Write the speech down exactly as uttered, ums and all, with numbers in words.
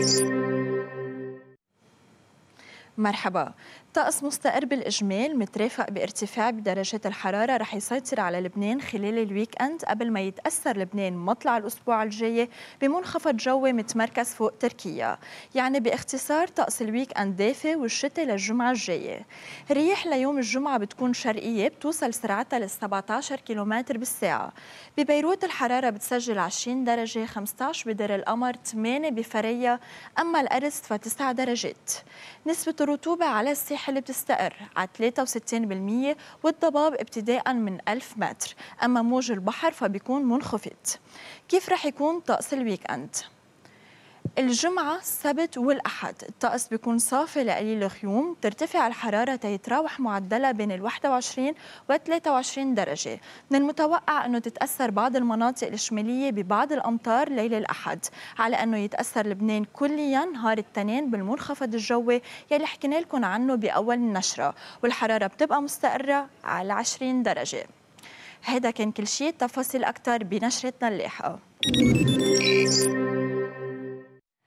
مرحبا. طقس مستقر بالإجمال مترافق بارتفاع بدرجات الحرارة رح يسيطر على لبنان خلال الويك أند قبل ما يتأثر لبنان مطلع الأسبوع الجاي بمنخفض جوي متمركز فوق تركيا. يعني باختصار طقس الويك أند دافي والشتاء للجمعة الجاية. الرياح ليوم الجمعة بتكون شرقية بتوصل سرعتها ل سبعة عشر كيلومتر بالساعة. ببيروت الحرارة بتسجل عشرين درجة، خمسة عشر بدير القمر، ثمانية بفريا، أما الأرز فتسع درجات. نسبة الرطوبة على الساحل بتستقر على ثلاثة وستين بالمئة والضباب ابتداء من ألف متر، أما موج البحر فبيكون منخفض. كيف رح يكون طقس الويك أند؟ الجمعة، السبت والأحد الطقس بيكون صافي لقليل الغيوم، ترتفع الحرارة تيتراوح معدلها بين ال واحد وعشرين و ثلاثة وعشرين درجة. من المتوقع أنه تتأثر بعض المناطق الشمالية ببعض الأمطار ليلة الأحد، على أنه يتأثر لبنان كليا نهار الاثنين بالمنخفض الجوي يلي حكينا لكم عنه بأول النشرة، والحرارة بتبقى مستقرة على عشرين درجة. هذا كان كل شيء، تفاصيل أكثر بنشرتنا اللاحقة.